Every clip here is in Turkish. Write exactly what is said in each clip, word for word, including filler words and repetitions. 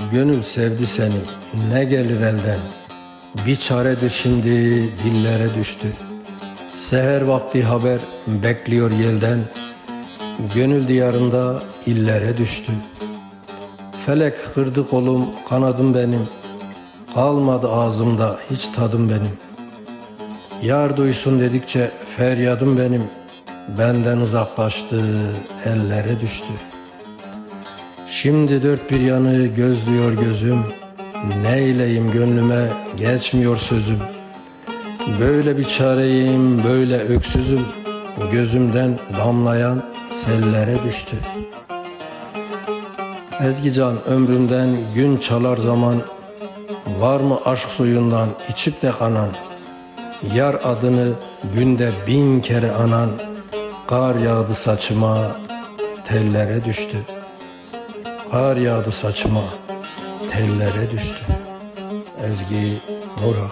Gönül sevdi seni, ne gelir elden. Bir çaredir şimdi dillere düştü. Seher vakti haber bekliyor yelden. Gönül diyarında illere düştü. Felek kırdı kolum, kanadım benim. Kalmadı ağzımda hiç tadım benim. Yar duysun dedikçe feryadım benim. Benden uzaklaştı, ellere düştü. Şimdi dört bir yanı gözlüyor gözüm. Neyleyim gönlüme geçmiyor sözüm. Böyle bir çareyim, böyle öksüzüm. Gözümden damlayan sellere düştü. Ezgican ömrümden gün çalar zaman. Var mı aşk suyundan içip de kanan? Yar adını günde bin kere anan. Kar yağdı saçıma, tellere düştü. Kar yağdı saçıma, tellere düştü. Ezgi Nurak.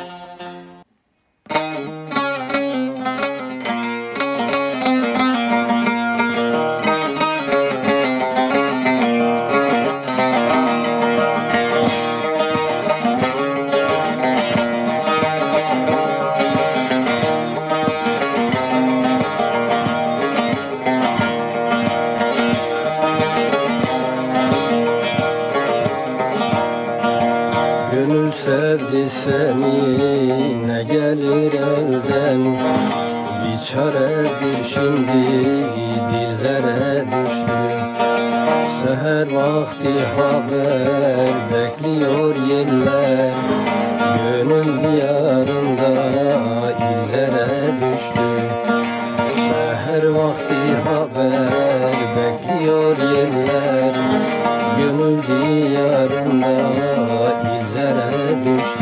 Gönül sevdi seni, ne gelir elden. Bir çaredir şimdi dillere düştü. Seher vakti haber bekliyor yeller. Gönül diyarında illere düştü. Seher vakti haber bekliyor yeller. Gönül diyarında illere düştü.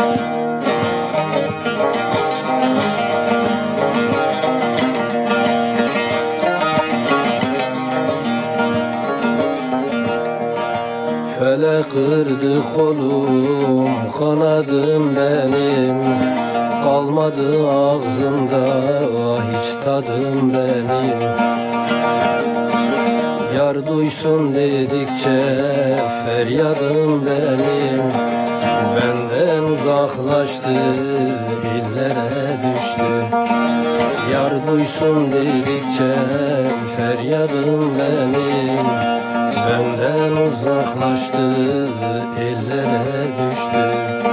Felek kırdı kolum, kanadım benim. Kalmadı ağzımda hiç tadım benim. Yar duysun dedikçe feryadım benim. Benden uzaklaştı, illere düştü. Yar duysun dedikçe feryadım benim. Benden uzaklaştı, ellere düştü.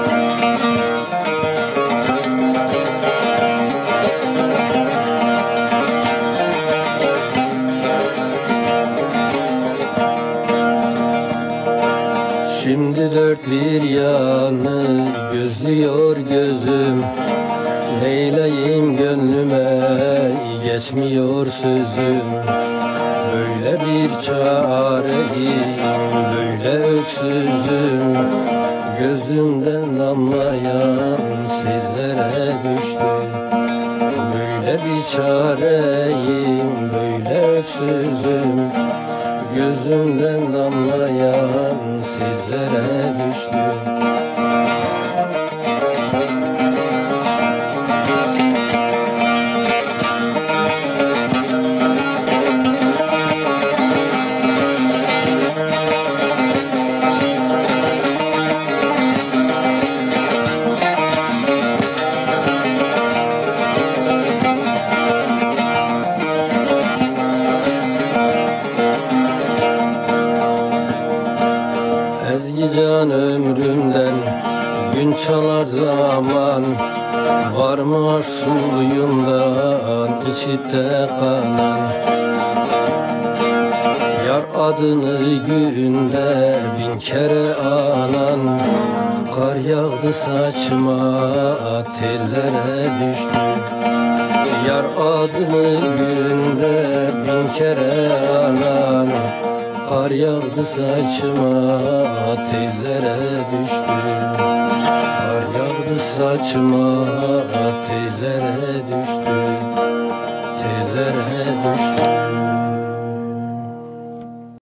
Şimdi dört bir yanı gözlüyor gözüm. Neyleyim gönlüme geçmiyor sözüm. Böyle bir çareyim, böyle öksüzüm. Gözümden damlayan sellere düştü. Böyle bir çareyim, böyle öksüzüm. Gözümden damlayan sellere düştü. Ezgican ömrümden gün çalar zaman. Var mı aşk suyundan içip de kanan? Yar adını günde bin kere anan. Kar yağdı saçıma, tellere düştü. Yar adını günde bin kere anan. Kar yağdı saçıma, tellere düştü. Kar yağdı saçıma, tellere düştü. Tellere düştü.